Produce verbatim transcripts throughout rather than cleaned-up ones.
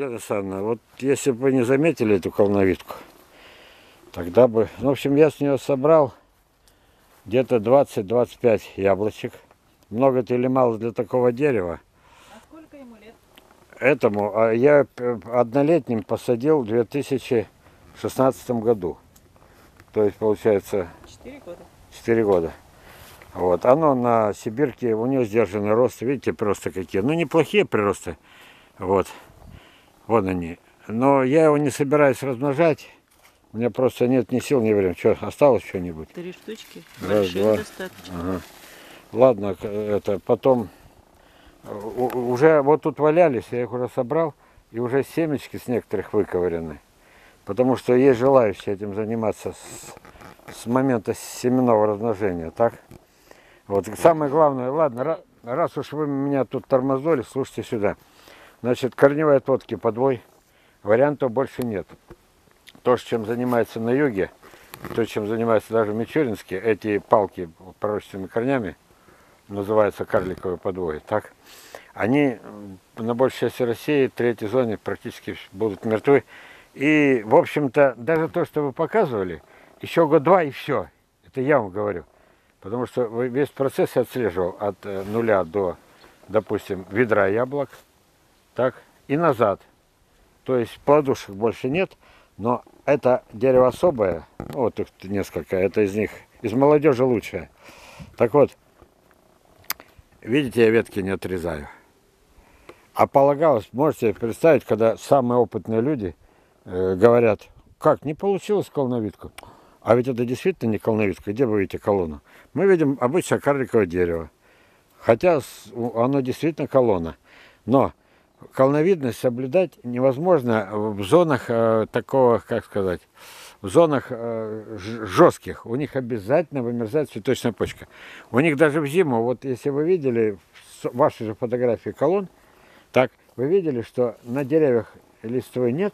Елена Александровна, вот если бы вы не заметили эту колновидку, тогда бы... Ну, в общем, я с нее собрал где-то двадцать-двадцать пять яблочек. Много это или мало для такого дерева? А сколько ему лет? Этому а я однолетним посадил в две тысячи шестнадцатом году. То есть, получается... Четыре года. Четыре года. Вот. Оно на Сибирке, у нее сдержанный рост. Видите, просто какие. Ну, неплохие приросты. Вот. Вон они. Но я его не собираюсь размножать. У меня просто нет ни сил, ни времени. Что, осталось что-нибудь? Три штучки. Раз, Больших два. достаточно. Ага. Ладно, это потом... Уже вот тут валялись, я их уже собрал. И уже семечки с некоторых выковырены. Потому что есть желающие этим заниматься с, с момента семенного размножения, так? Вот, самое главное, ладно, раз уж вы меня тут тормозоли, слушайте сюда. Значит, корневые отводки подвой, вариантов больше нет. То, чем занимается на юге, то, чем занимается даже в Мичуринске, эти палки пророщенными корнями, называются карликовые подвои, так? Они на большей части России, третьей зоне, практически будут мертвы. И, в общем-то, даже то, что вы показывали, еще год-два и все. Это я вам говорю. Потому что весь процесс я отслеживал от нуля до, допустим, ведра яблок, так, и назад. То есть плодушек больше нет, но это дерево особое, ну, вот их несколько, это из них, из молодежи лучшее. Так вот, видите, я ветки не отрезаю. А полагалось, можете представить, когда самые опытные люди э, говорят, как, не получилось колновидку? А ведь это действительно не колновидка. Где вы видите колонну? Мы видим обычное карликовое дерево. Хотя оно действительно колонна. Но колновидность соблюдать невозможно в зонах э, такого, как сказать, в зонах э, жестких. У них обязательно вымерзает цветочная почка. У них даже в зиму, вот если вы видели ваши же фотографии колонн, так, вы видели, что на деревьях листвы нет.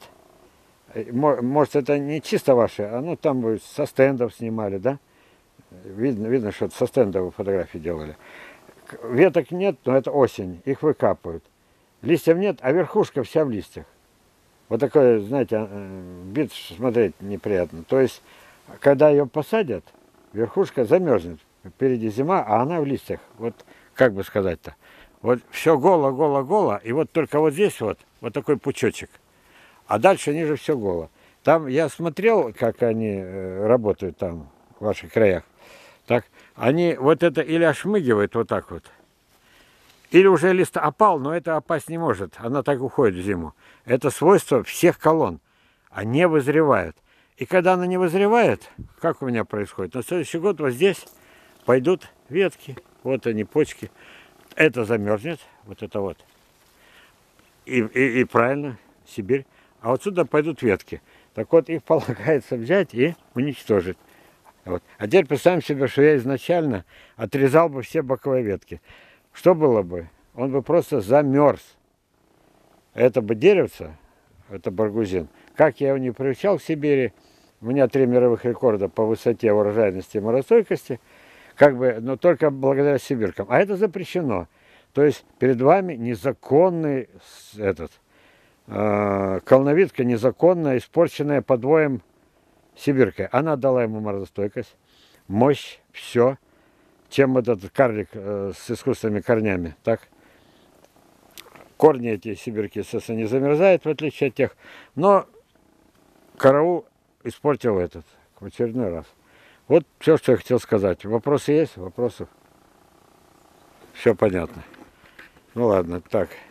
Может, это не чисто ваши, а ну там вы со стендов снимали, да? Видно, видно, что со стендов вы фотографии делали. Веток нет, но это осень, их выкапывают. Листьев нет, а верхушка вся в листьях. Вот такое, знаете, вид смотреть неприятно. То есть, когда ее посадят, верхушка замерзнет. Впереди зима, а она в листьях. Вот как бы сказать-то. Вот все голо, голо, голо, и вот только вот здесь вот, вот такой пучочек. А дальше ниже все голо. Там я смотрел, как они э, работают там, в ваших краях. Так, они вот это или ошмыгивают вот так вот, или уже лист опал, но это опасть не может. Она так уходит в зиму. Это свойство всех колонн. Они вызревают. И когда она не вызревает, как у меня происходит? На следующий год вот здесь пойдут ветки. Вот они, почки. Это замерзнет, вот это вот. И, и, и правильно, Сибирь. А отсюда пойдут ветки. Так вот, их полагается взять и уничтожить. Вот. А теперь представим себе, что я изначально отрезал бы все боковые ветки. Что было бы? Он бы просто замерз. Это бы деревце, это баргузин. Как я его не приучал в Сибири, у меня три мировых рекорда по высоте, урожайности и морозостойкости, как бы, но только благодаря сибиркам. А это запрещено. То есть перед вами незаконный этот, э, колновидка, незаконная, испорченная подвоем сибиркой. Она дала ему морозостойкость, мощь, все. Чем этот карлик э, с искусственными корнями, так? Корни эти сибирки, естественно, не замерзают, в отличие от тех. Но караул испортил этот в очередной раз. Вот все, что я хотел сказать. Вопросы есть? Вопросов? Все понятно. Ну ладно, так.